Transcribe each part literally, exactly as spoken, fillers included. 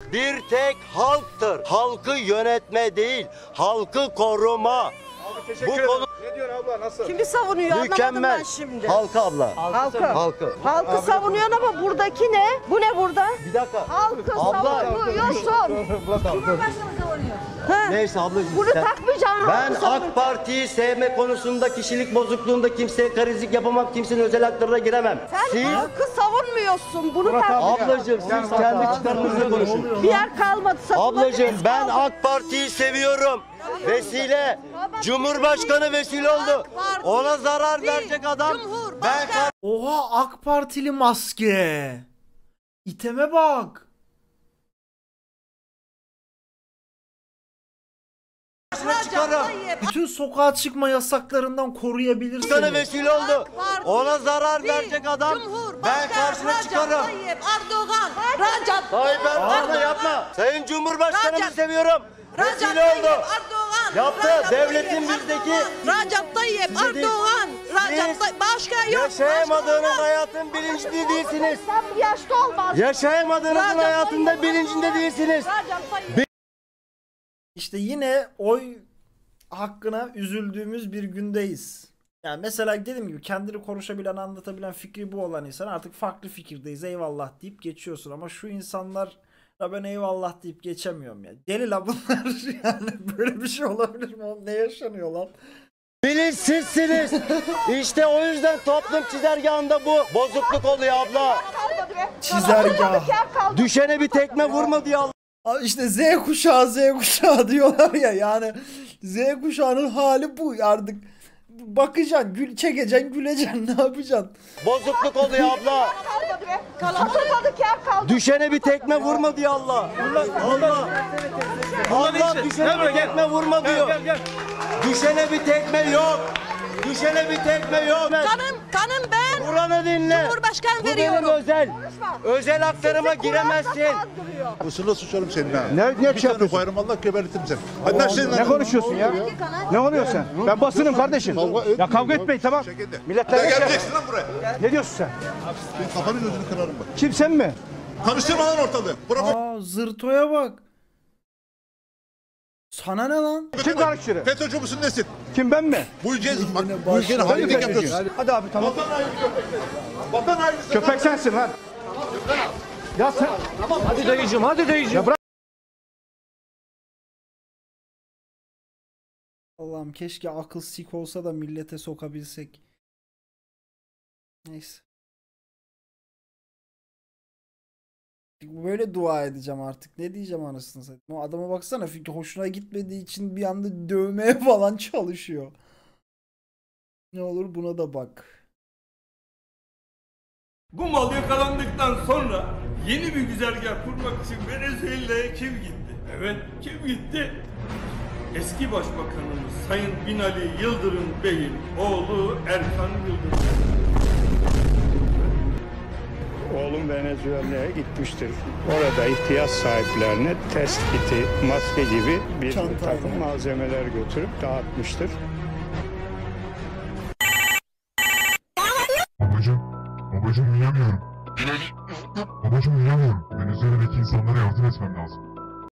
bir tek halktır. Halkı yönetme değil, halkı koruma. Abi teşekkür Bu ederim. konu Ne diyorsun abla, nasıl? Kimi savunuyor anlamadım mükemmel. ben şimdi. Halkı abla. Halkı. Halkı. Halkı savunuyorsun ama buradaki ne? Bu ne burada? Bir dakika. Halkı Abla. savunuyorsun. Cumhurbaşkanı savunuyor. Ha. Neyse ablacığım. Bunu sen- takmayacaksın. Ben halkı savunuyor. AK Parti'yi sevme konusunda, kişilik bozukluğunda kimseye karizlik yapamam, kimsenin özel haklarına giremem. Sen Siz, halkı savunmuyorsun. Bunu Murat tak. abi. ablacığım siz kendi çıkarınızla konuşun. Bir yer kalmadı. Savunma Ablacığım bir ben kalmadı. AK Parti'yi seviyorum. Vesile, Cumhurbaşkanı vesile oldu. Ona zarar verecek adam. Ben Oha, AK Partili maske. İteme bak. karşısına çıkarım. Bütün sokağa çıkma yasaklarından koruyabilir Sana seni. vesile oldu. Ona zarar verecek adam. Ben karşına çıkarım. Tayyip Erdoğan, Recep Tayyip Erdoğan'ı yapma. Sayın Cumhurbaşkanımı Recep- seviyorum. Recep Vesile Tayyip oldu. Erdoğan. Yaptı. Recep Devletin Tayyip bizdeki- Erdoğan, Recep Tayyip Sizi değil. Erdoğan. Recep Siz Tayyip başka yok. Yaşayamadığınız başka yok. hayatın bilincinde değilsiniz. Sen bu yaşta olmaz. Yaşayamadığınızın Recep hayatında Tayyip bilincinde Erdoğan, değilsiniz. Recep Tayyip İşte yine oy hakkına üzüldüğümüz bir gündeyiz. Yani mesela dediğim gibi kendini konuşabilen, anlatabilen, fikri bu olan insan artık farklı fikirdeyiz, eyvallah deyip geçiyorsun. Ama şu insanlar da ben eyvallah deyip geçemiyorum ya. Deli la bunlar yani, böyle bir şey olabilir mi oğlum? Ne yaşanıyor lan? Bilinçsizsiniz. İşte o yüzden toplum çizelgahında bu bozukluk oluyor abla. Kalmadı be. Çizelgah. Yer kalmadı. Düşene bir tekme vurma diye Allah. Aa, İşte Z kuşağı, Z kuşağı diyorlar ya, yani Z kuşağının hali bu artık. Bakacaksın, gül çekeceksin, güleceksin, ne yapacaksın? Bozukluk oluyor abla. Kalmadı be. Oturmadık yer kaldı. Düşene bir tekme vurma diye Allah. Allah. Allah düşene bir tekme vurma diyor. Düşene bir tekme yok. Düşene bir tekme yok. Kanım, kanım ben. Buranı dinle. Cumhurbaşkanı Bu benim veriyorum. özel. Özel haklarıma giremezsin. Usula suçarım senin ha. Ne- ne Bir şey tane yapıyorsun? koyarım, Allah gebertirim seni. Hadi lan senin Ne konuşuyorsun ya? Ne oluyor sen? Ben basınım kardeşim. Kavga etmeyin. Ya kavga etmeyin, tamam. Şekilde. Milletler Ya ne şey geleceksin lan buraya. Ne diyorsun sen? Senin kafanı gözünü kırarım bak. Kim, sen mi? Karıştırma lan ortalığı. Bırak. Aa, zırtoya bak. Sana ne lan? Kim karıştırır? FETÖ'cü müsün nesin? Kim, ben mi? Bu ülkenin, bak, Yine bu ülkenin başladı. hainlik yapıyorsun. Hadi abi, tamam. Vatan haini köpek. Vatan haini sen. Köpek sensin lan. Ya sen... Hadi dayıcım, hadi dayıcım. Ya bırak. Allah'ım keşke akıl sik olsa da millete sokabilsek. Neyse. Böyle dua edeceğim artık. Ne diyeceğim anasını satayım. O adama baksana, fikri hoşuna gitmediği için bir anda dövmeye falan çalışıyor. Ne olur buna da bak. Bu mal yakalandıktan sonra yeni bir güzergah kurmak için Venezuela'ya kim gitti? Evet, kim gitti? Eski Başbakanımız Sayın Binali Yıldırım Bey'in oğlu Erkan Yıldırım. Oğlum Venezuela'ya gitmiştir. Orada ihtiyaç sahiplerine test kiti, maske gibi bir Çantayla. takım malzemeler götürüp dağıtmıştır. Babacım, babacım uyuyamıyorum. Babacım uyuyamıyorum. Venezuela'daki insanlara yardım etmem lazım.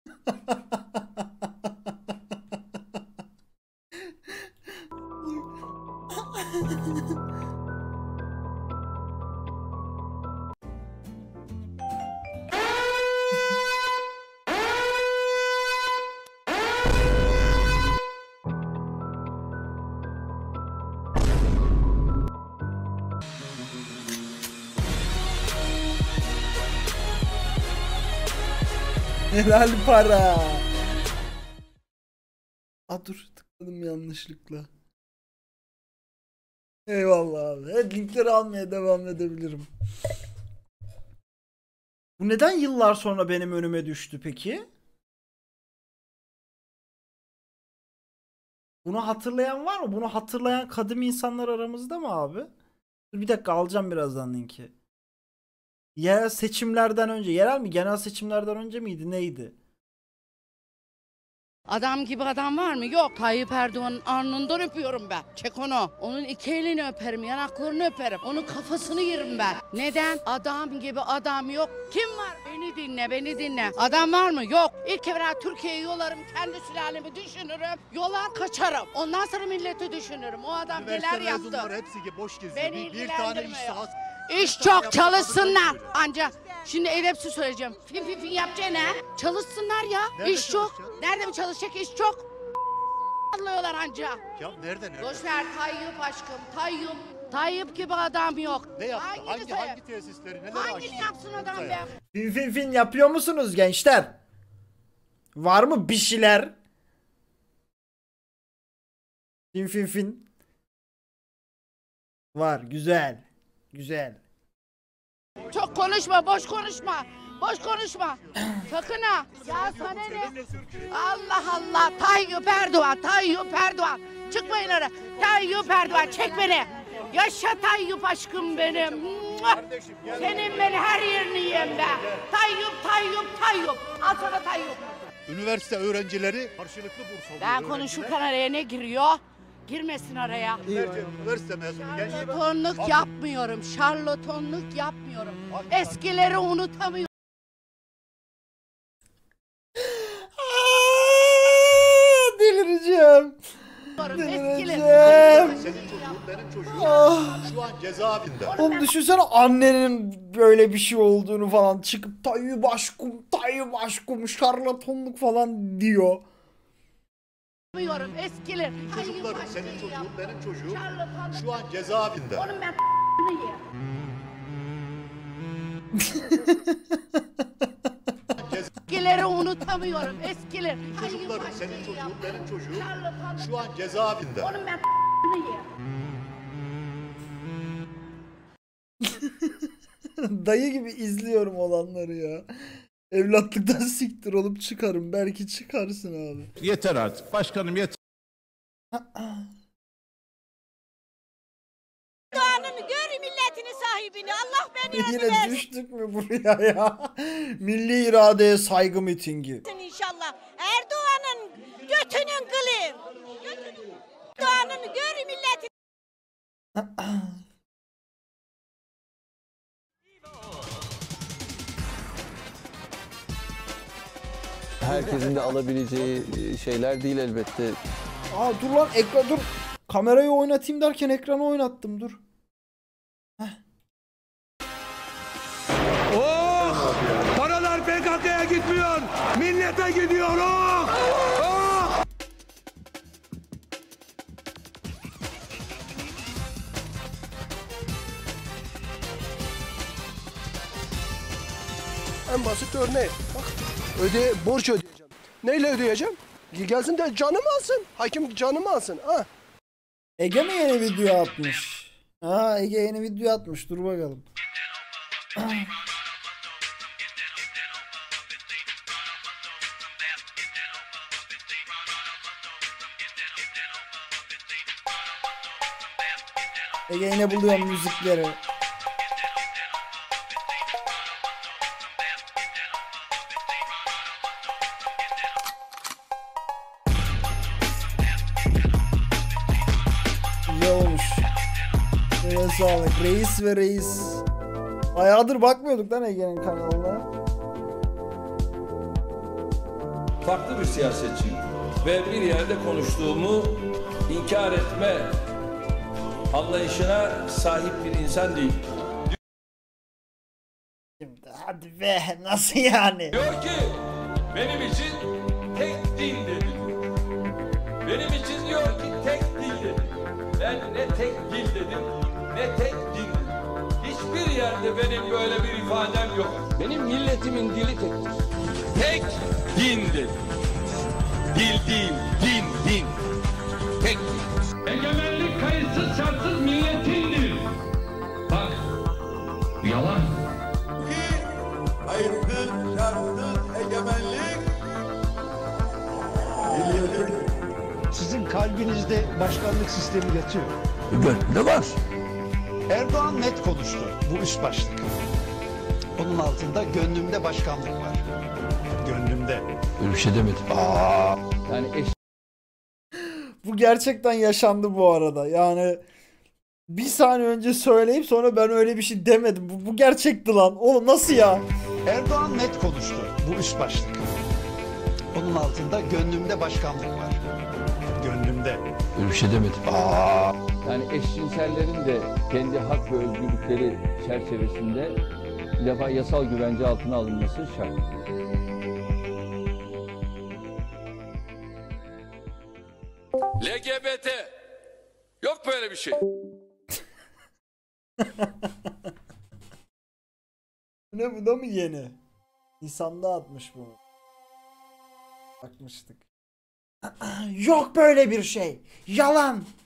Helal para. Aa, dur, tıkladım yanlışlıkla. Eyvallah abi. Evet, linkleri almaya devam edebilirim. Bu neden yıllar sonra benim önüme düştü peki? Bunu hatırlayan var mı? Bunu hatırlayan kadim insanlar aramızda mı abi? Dur bir dakika, alacağım birazdan linki. Yerel seçimlerden önce, yerel mi genel seçimlerden önce miydi neydi? Adam gibi adam var mı? Yok. Tayyip Erdoğan'ın alnından öpüyorum ben. Çek onu. Onun iki elini öperim, yanaklarını öperim. Onun kafasını yerim ben. Neden? Adam gibi adam yok. Kim var? Beni dinle, beni dinle. Adam var mı? Yok. İlk evvela Türkiye'yi yolarım, kendi sülalemi düşünürüm. Yolar kaçarım. Ondan sonra milleti düşünürüm. O adam neler yaptı. Hepsi boş geziyor. Beni bir, bir tane ilgilendirmiyor. iş saat. İş çok, çalışsınlar. Ancak şimdi edepsiz söyleyeceğim. Fin fin fin yapacağına çalışsınlar ya. Nerede İş çok. çalışacak? Nerede mi çalışacak? İş çok. Anlıyorlar ancak. Ya nerede nerede? Boş ver Tayyip aşkım. Tayyip. Tayyip gibi adam yok. Ne yaptı? Hangini Hangi söyle? hangi tesisleri neler açtı? Hangini yapsın adam Bursa'ya? be? Fin fin fin yapıyor musunuz gençler? Var mı bir şeyler? Fin fin fin. Var, güzel. Güzel. Çok konuşma, boş konuşma. Boş konuşma. Sakın ha. Ya sana ne? Allah Allah. Tayyip Erdoğan, Tayyip Erdoğan. Çıkmayın oraya. Tayyip Erdoğan çek beni. Yaşa Tayyip aşkım benim. Mua! Senin beni her yerini yiyeyim be. Tayyip, Tayyip, Tayyip. Al sana Tayyip. Üniversite öğrencileri karşılıklı burs alıyor. Ben konuşurken araya ne giriyor? Girmesin araya. Üniversite, üniversite mezunu gençler. Şarlatonluk yapmıyorum. Şarlatonluk yapmıyorum. Eskileri unutamıyorum. Delireceğim. Eskileri. Delireceğim. Senin çocuğun benim çocuğum Ah. şu an cezaevinde. Oğlum düşünsene annenin böyle bir şey olduğunu falan çıkıp Tayyip aşkım, Tayyip aşkım, şarlatonluk falan diyor. Yapmıyorum eskiler. Çocuklarım senin çocuğun benim çocuğum şu an cezaevinde. Onun ben Eskileri unutamıyorum. Eskiler. Çocuklarım senin çocuğun benim çocuğum şu an cezaevinde. Onun ben Dayı gibi izliyorum olanları ya. Evlatlıktan siktir olup çıkarım. Belki çıkarsın abi. Yeter artık. Başkanım yeter. Doğan'ın gör milletini sahibini. Allah beni razı Yine versin düştük mü buraya ya? Milli iradeye saygı mitingi. inşallah. Erdoğan'ın götünün kılı. Götünün. Doğan'ın gör milletini. Herkesin de alabileceği şeyler değil elbette. Aa dur lan ekran dur. Kamerayı oynatayım derken ekranı oynattım dur. Heh. Oh! Paralar P K K'ya gitmiyor. Millete gidiyor. Oh! Oh! En basit örneği. Bak öde borç ödeyeceğim. Neyle ödeyeceğim? Gelsin de canımı alsın. Hakim canımı alsın. Ha. Ege mi yeni video atmış? Ha Ege yeni video atmış. Dur bakalım. Ege yine buluyor müzikleri. İyi olmuş. Şöyle sağlık. Reis ve reis. Bayağıdır bakmıyorduk lan Ege'nin kanalına. Farklı bir siyasetçiyim ve bir yerde konuştuğumu inkar etme anlayışına sahip bir insan değil. Şimdi hadi be nasıl yani? Diyor ki benim için tek din dedi. Benim için diyor ki tek dil dedi. Ben ne tek dil dedim ne tek din dedim. Hiçbir yerde benim böyle bir ifadem yok. Benim milletimin dili tektir. Tek din dedi. Dil değil, din, din. Tek din. Egemenlik kayıtsız şartsız milletindir. Bak, yalan. Kayıtsız şartsız egemenlik Sizin kalbinizde başkanlık sistemi yatıyor. Ne var? Erdoğan net konuştu. Bu üst başlık. Onun altında gönlümde başkanlık var. Gönlümde. Öyle bir şey demedim. Aa. Yani eş Bu gerçekten yaşandı bu arada. Yani bir saniye önce söyleyip sonra ben öyle bir şey demedim. Bu, bu gerçekti lan. Oğlum nasıl ya? Erdoğan net konuştu. Bu üst başlık. Onun altında gönlümde başkanlık var. Gönlümde. Öyle bir şey demedim. Aa. yani eşcinsellerin de kendi hak ve özgürlükleri çerçevesinde bir defa yasal güvence altına alınması şart. L G B T. Yok böyle bir şey. Ne bu da mı yeni? Nisan'da atmış bu. Bakmıştık. Yok böyle bir şey. Yalan.